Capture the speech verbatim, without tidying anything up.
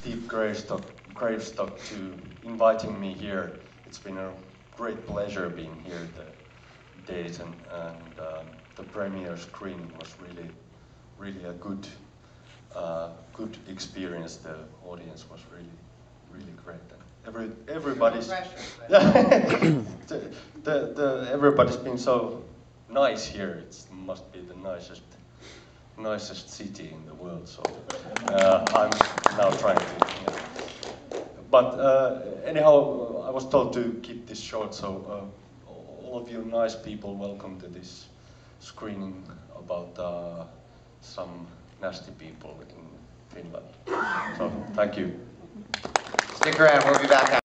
Steve Gravestock, Gravestock to inviting me here. It's been a great pleasure being here the days, and, and um, the premiere screening was really, really a good, uh, good experience. The audience was really, really great. And every, everybody's, no pressure, the, the, the, everybody's been so nice here. It must be the nicest, nicest city in the world. So uh, I'm now trying to. Yeah. But uh, anyhow, I was told to keep this short. So uh, all of you nice people, welcome to this screening about uh, some nasty people in Finland. So thank you. Stick around. We'll be back.